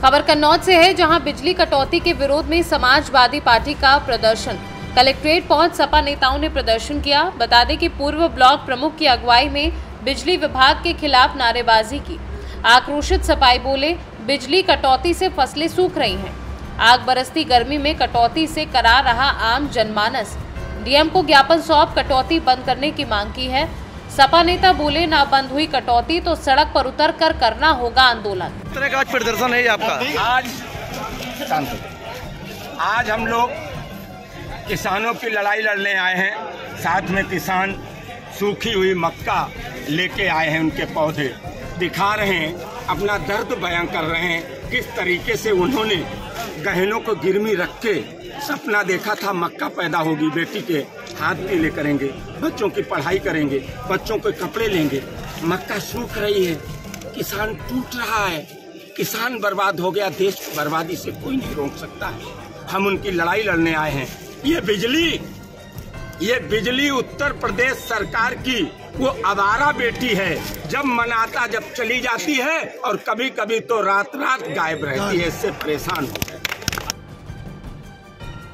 खबर कन्नौज से है, जहां बिजली कटौती के विरोध में समाजवादी पार्टी का प्रदर्शन। कलेक्ट्रेट पहुंच सपा नेताओं ने प्रदर्शन किया। बता दें कि पूर्व ब्लॉक प्रमुख की अगुवाई में बिजली विभाग के खिलाफ नारेबाजी की। आक्रोशित सपाई बोले, बिजली कटौती से फसलें सूख रही हैं। आग बरसती गर्मी में कटौती से करा रहा आम जनमानस। डीएम को ज्ञापन सौंप कटौती बंद करने की मांग की है। सपा नेता बोले, ना बंद हुई कटौती तो सड़क पर उतर कर करना होगा आंदोलन। किस तरह का प्रदर्शन है आपका? आज हम लोग किसानों की लड़ाई लड़ने आए हैं। साथ में किसान सूखी हुई मक्का लेके आए हैं, उनके पौधे दिखा रहे हैं, अपना दर्द बयां कर रहे हैं। किस तरीके से उन्होंने गहनों को गिरवी रख के सपना देखा था, मक्का पैदा होगी, बेटी के हाथ पीले करेंगे, बच्चों की पढ़ाई करेंगे, बच्चों के कपड़े लेंगे। मक्का सूख रही है, किसान टूट रहा है, किसान बर्बाद हो गया। देश की बर्बादी से कोई नहीं रोक सकता है। हम उनकी लड़ाई लड़ने आए हैं। ये बिजली उत्तर प्रदेश सरकार की वो आवारा बेटी है, जब मनाता जब चली जाती है और कभी कभी तो रात रात गायब रहती है। इससे परेशान हो गए।